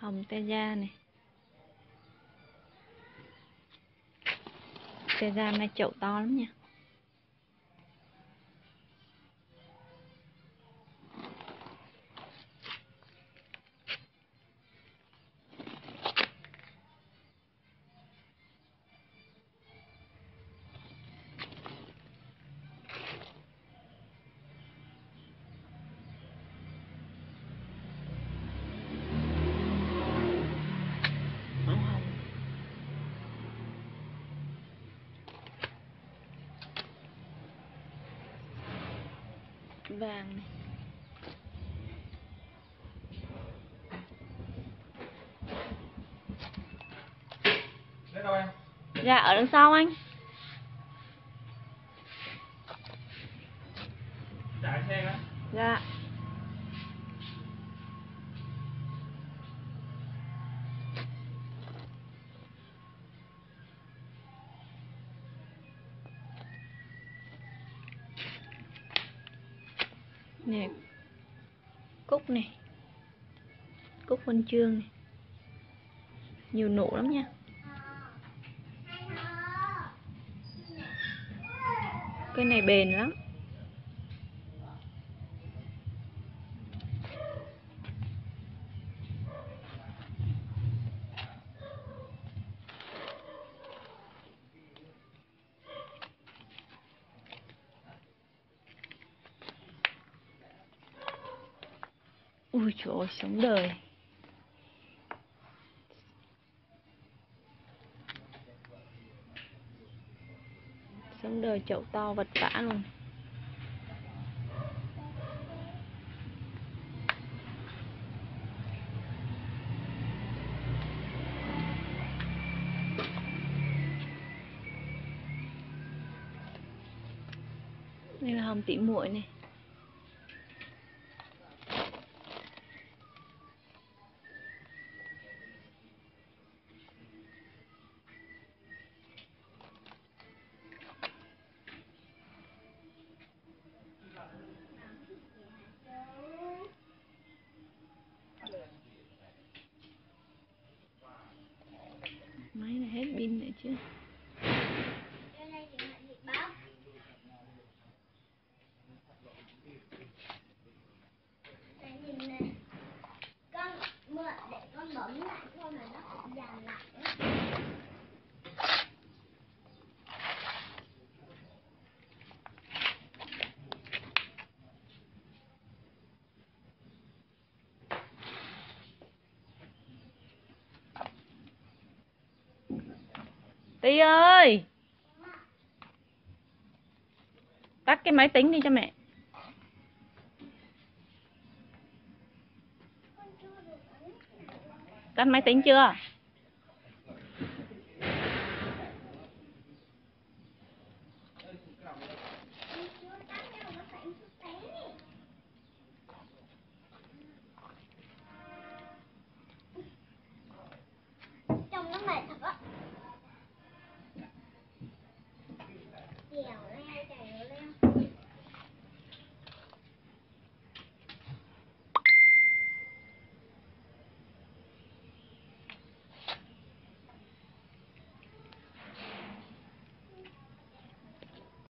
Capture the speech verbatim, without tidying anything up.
Hồng te da này. Te da này chậu to lắm nha. Màu hồng. Vàng này. Lấy đâu em? Dạ ở đằng sau anh. Chạy xe á? Dạ. Nè. Cúc này. Cúc huân chương này. Nhiều nụ lắm nha. Cây này bền lắm. Ui trời ơi, sống đời. Sống đời chậu to vật vã luôn. Đây là hồng tỉ muội này. Máy này hết pin rồi chứ. Tí ơi, tắt cái máy tính đi cho mẹ. Tắt máy tính chưa?